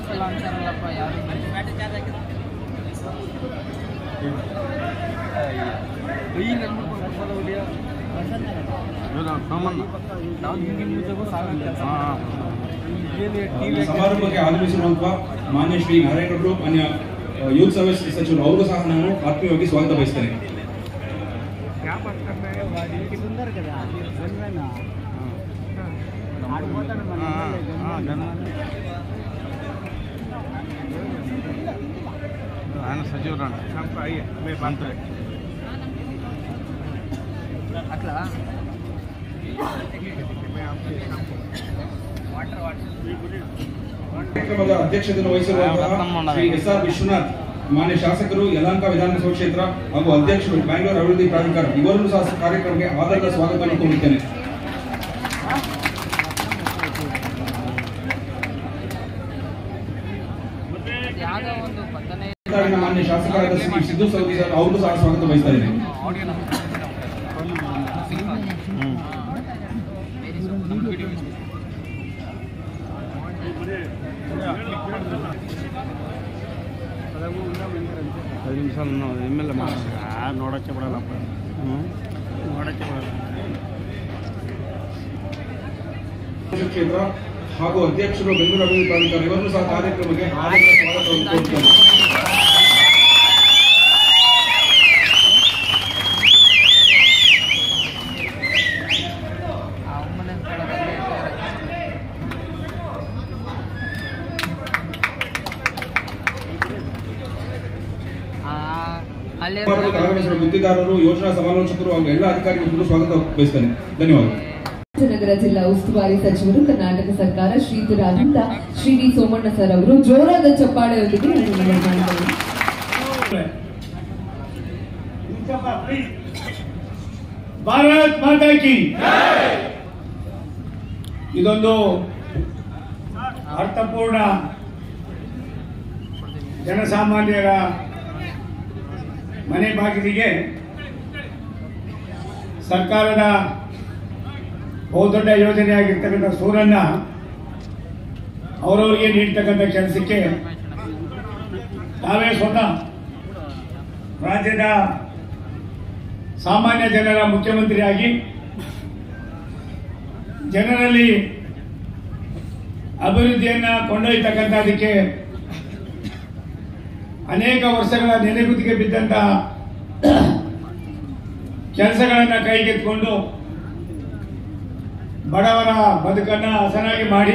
समारंभ के ಆಗಮಿಸಿರುವಂತ ಮಾನ್ಯ ಶ್ರೀ ನಾರಾಯಣಗೌಡರು ಮಾನ್ಯ ಯೂತ್ ಸರ್ವಿಸ್ ಸಚಿವರು ಅವರು ಸಹ ನಾನು ಆತ್ಮೀಯವಾಗಿ ಸ್ವಾಗತ ಬಯಸ್ತೇನೆ. ಕಾರ್ಯಕ್ರಮದ ಅಧ್ಯಕ್ಷತೆಯನ್ನು ವಹಿಸಿರುವಂತಹ ಶ್ರೀ ಎಸ್.ಆರ್. ವಿಶ್ವನಾಥ್ ಮಾನ್ಯ ಶಾಸಕರು ಯಲಹಂಕ ವಿಧಾನಸಭಾ ಕ್ಷೇತ್ರ ಹಾಗೂ ಅಧ್ಯಕ್ಷರು ಬ್ಯಾಂಗ್ಳೂರು ಅಭಿವೃದ್ಧಿ ಪ್ರಾಧಿಕಾರ ಇವರನ್ನು ಸಹ ಕಾರ್ಯಕ್ರಮಕ್ಕೆ ಆಧಾರದ ಸ್ವಾಗತವನ್ನು ಕೋರುತ್ತೇನೆ. ಮಾನ್ಯ ಶಾಸಕರಾದ ಶ್ರೀ ಸಿದ್ದು ಸೌದಿ ಸರ್ ಅವರು ಸಹ ಸ್ವಾಗತ ಬಯಸ್ತಾ ಇದ್ದೇನೆ. ನೋಡಕ್ಕೆ ಬಿಡಲ್ಲಪ್ಪ ನೋಡಕ್ಕೆ ಬಿಡಲ್ಲ. ಕ್ಷೇತ್ರ ಹಾಗೂ ಅಧ್ಯಕ್ಷರು ಬೆಂಗಳೂರು ಅಭಿವೃದ್ಧಿ ಪ್ರಾಧಿಕಾರ ಇವರನ್ನು ಸಹ ಕಾರ್ಯಕ್ರಮಕ್ಕೆ ಆಧಾರದ ಸ್ವಾಗತವನ್ನು ಕೋರುತ್ತೇನೆ. ಗುತ್ತಿದಾರರು, ಯೋಜನಾ ಸಮಾಲೋಚಕರು ಹಾಗೂ ಎಲ್ಲ ಅಧಿಕಾರಿಗಳು ಸ್ವಾಗತ ಬಯಸ್ತೇನೆ. ಧನ್ಯವಾದಗಳು. ನಗರ ಜಿಲ್ಲಾ ಉಸ್ತುವಾರಿ ಸಚಿವರು ಕರ್ನಾಟಕ ಸರ್ಕಾರ ಶ್ರೀಯುತರಾದಂತ ಶ್ರೀ ವಿ ಸೋಮಣ್ಣ ಸರ್ ಅವರು ಜೋರಾದ ಚಪ್ಪಾಳೆಯೊಂದಿಗೆ ಭಾರತ್ ಮಾತಾ ಕಿ ಇದೊಂದು ಅರ್ಥಪೂರ್ಣ ಜನಸಾಮಾನ್ಯರ ಮನೆ ಬಾಗಿಲಿಗೆ ಸರ್ಕಾರದ ಬಹುದೊಡ್ಡ ಯೋಜನೆಯಾಗಿರ್ತಕ್ಕಂಥ ಸೂರನ್ನ ಅವರವರಿಗೆ ನೀಡ್ತಕ್ಕಂಥ ಕೆಲಸಕ್ಕೆ ನಾವೇ ಸ್ವತಃ ರಾಜ್ಯದ ಸಾಮಾನ್ಯ ಜನರ ಮುಖ್ಯಮಂತ್ರಿಯಾಗಿ ಜನರಲ್ಲಿ ಅಭಿವೃದ್ಧಿಯನ್ನ ಕೊಂಡೊಯ್ತಕ್ಕಂಥದಕ್ಕೆ ಅನೇಕ ವರ್ಷಗಳ ನೆನೆಗುದಿಗೆ ಬಿದ್ದಂತ ಕೆಲಸಗಳನ್ನ ಕೈಗೆತ್ತಿಕೊಂಡು ಬಡವರ ಬದುಕನ್ನ ಹಸನಾಗಿ ಮಾಡಿ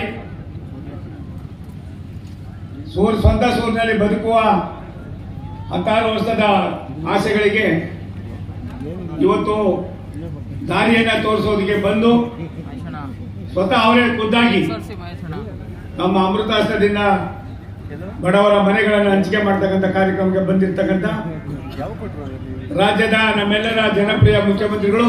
ಸ್ವಂತ ಸೂರಿನಲ್ಲಿ ಬದುಕುವ 16 ವರ್ಷದ ಆಸೆಗಳಿಗೆ ಇವತ್ತು ದಾರಿಯನ್ನ ತೋರಿಸೋದಕ್ಕೆ ಬಂದು ಸ್ವತಃ ಅವರೇ ಖುದ್ದಾಗಿ ನಮ್ಮ ಅಮೃತಾಸ್ತ್ರದಿಂದ ಬಡವರ ಮನೆಗಳನ್ನು ಹಂಚಿಕೆ ಮಾಡತಕ್ಕಂಥ ಕಾರ್ಯಕ್ರಮಕ್ಕೆ ಬಂದಿರತಕ್ಕಂಥ ರಾಜ್ಯದ ನಮ್ಮೆಲ್ಲರ ಜನಪ್ರಿಯ ಮುಖ್ಯಮಂತ್ರಿಗಳು,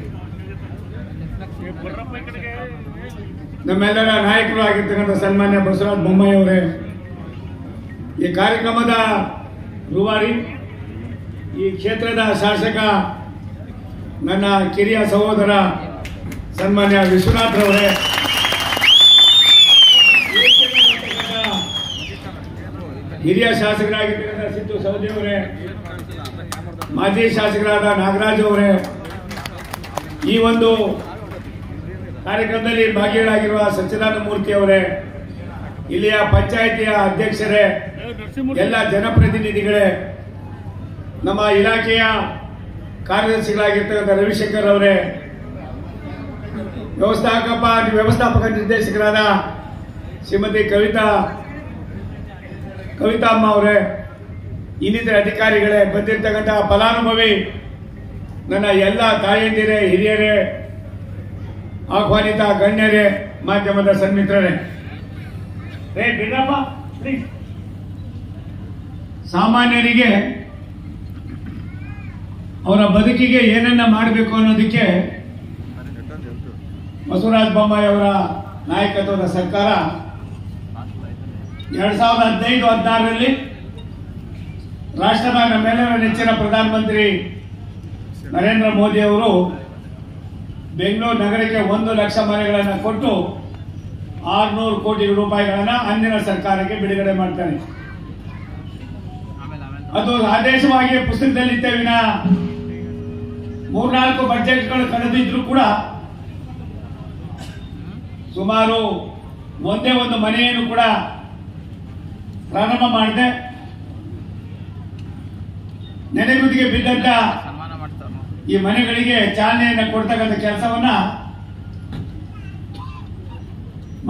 ನಮ್ಮೆಲ್ಲರ ನಾಯಕರು ಆಗಿರ್ತಕ್ಕಂಥ ಸನ್ಮಾನ್ಯ ಬಸವರಾಜ ಬೊಮ್ಮಾಯಿ ಅವರೇ, ಈ ಕಾರ್ಯಕ್ರಮದ ರೂವಾರಿ, ಈ ಕ್ಷೇತ್ರದ ಶಾಸಕ ನನ್ನ ಕಿರಿಯ ಸಹೋದರ ಸನ್ಮಾನ್ಯ ವಿಶ್ವನಾಥ್ ಅವರೇ, ಹಿರಿಯ ಶಾಸಕರಾಗಿರ್ತಕ್ಕಂಥ ಸಿದ್ದು ಸೌದಿ ಅವರೇ, ಮಾಜಿ ಶಾಸಕರಾದ ನಾಗರಾಜ್ ಅವರೇ, ಈ ಒಂದು ಕಾರ್ಯಕ್ರಮದಲ್ಲಿ ಭಾಗಿಗಳಾಗಿರುವ ಸಚ್ಚಿದಾನಂದ ಮೂರ್ತಿ ಅವರೇ, ಇಲ್ಲಿಯ ಪಂಚಾಯಿತಿಯ ಅಧ್ಯಕ್ಷರೇ, ಎಲ್ಲ ಜನಪ್ರತಿನಿಧಿಗಳೇ, ನಮ್ಮ ಇಲಾಖೆಯ ಕಾರ್ಯದರ್ಶಿಗಳಾಗಿರ್ತಕ್ಕಂಥ ರವಿಶಂಕರ್ ಅವರೇ, ವ್ಯವಸ್ಥಾಪಕ ನಿರ್ದೇಶಕರಾದ ಶ್ರೀಮತಿ ಕವಿತಾಮ್ಮ ಅವರೇ, ಇನ್ನಿತರ ಅಧಿಕಾರಿಗಳೇ, ಬಂದಿರತಕ್ಕಂಥ ಫಲಾನುಭವಿ ನನ್ನ ಎಲ್ಲ ತಾಯಂದಿರೇ, ಹಿರಿಯರೇ, ಆಹ್ವಾನಿತ ಗಣ್ಯರೇ, ಮಾಧ್ಯಮದ ಸನ್ಮಿತ್ರರೇ, ಸಾಮಾನ್ಯರಿಗೆ ಅವರ ಬದುಕಿಗೆ ಏನನ್ನ ಮಾಡಬೇಕು ಅನ್ನೋದಕ್ಕೆ ಬಸವರಾಜ ಬೊಮ್ಮಾಯಿ ಅವರ ನಾಯಕತ್ವದ ಸರ್ಕಾರ 2015-16ರಲ್ಲಿ ರಾಷ್ಟ್ರದ ನಮ್ಮೆಲ್ಲರ ನೆಚ್ಚಿನ ಪ್ರಧಾನಮಂತ್ರಿ ನರೇಂದ್ರ ಮೋದಿ ಅವರು ಬೆಂಗಳೂರು ನಗರಕ್ಕೆ 1 ಲಕ್ಷ ಮನೆಗಳನ್ನು ಕೊಟ್ಟು 600 ಕೋಟಿ ರೂಪಾಯಿಗಳನ್ನ ಅಂದಿನ ಸರ್ಕಾರಕ್ಕೆ ಬಿಡುಗಡೆ ಮಾಡ್ತಾನೆ. ಅದು ಆದೇಶವಾಗಿ ಪುಸ್ತಕದಲ್ಲಿದ್ದ ವಿನ 3-4 ಬಜೆಟ್ಗಳು ಕಳೆದಿದ್ರು ಕೂಡ ಸುಮಾರು ಒಂದೇ ಒಂದು ಮನೆಯನ್ನು ಕೂಡ ಪ್ರಾರಂಭ ಮಾಡಿದೆ. ನೆನೆಗುದಿಗೆ ಬಿದ್ದಂತ ಈ ಮನೆಗಳಿಗೆ ಚಾಲನೆಯನ್ನು ಕೊಡ್ತಕ್ಕಂಥ ಕೆಲಸವನ್ನ